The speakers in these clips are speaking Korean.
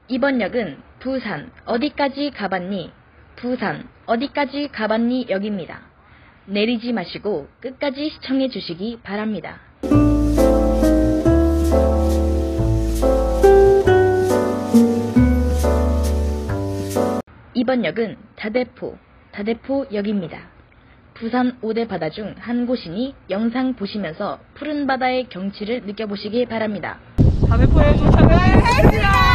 이번 역은 부산 어디까지 가봤니? 부산 어디까지 가봤니? 역입니다. 내리지 마시고 끝까지 시청해 주시기 바랍니다. 이번 역은 다대포역입니다. 부산 5대 바다 중 한 곳이니 영상 보시면서 푸른 바다의 경치를 느껴보시기 바랍니다. 다대포에 도착을 했습니다.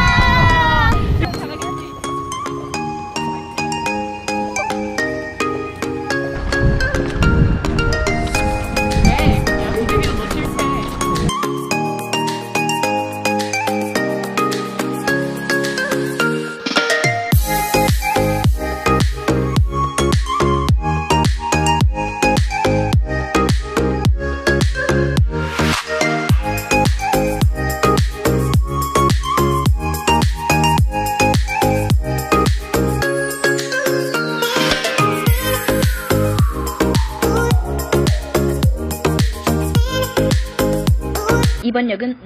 이번 역은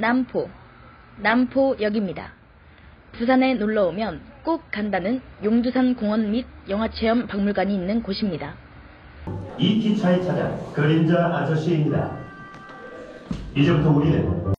남포역입니다. 부산에 놀러오면 꼭 간다는 용두산 공원 및 영화체험 박물관이 있는 곳입니다. 이 기차의 차량 그림자 아저씨입니다. 이제부터 우리는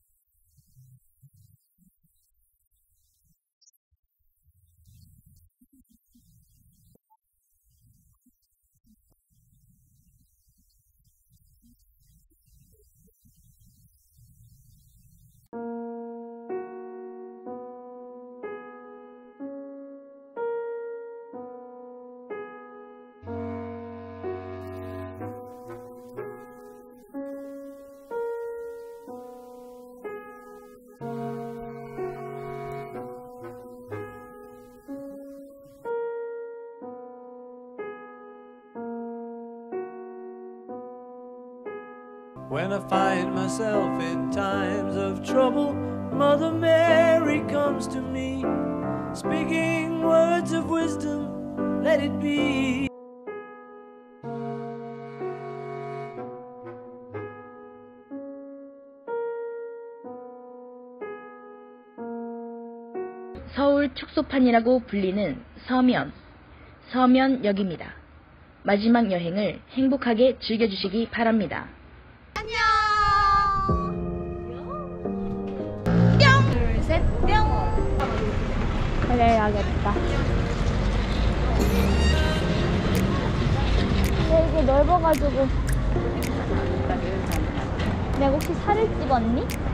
When I find myself in times of trouble, Mother Mary comes to me, speaking words of wisdom, let it be. 서울 축소판이라고 불리는 서면역입니다. 마지막 여행을 행복하게 즐겨주시기 바랍니다. 안녕. 뿅. 둘, 셋, 뿅. 그래야겠다. 이게 넓어가지고. 내가 혹시 살을 찝었니?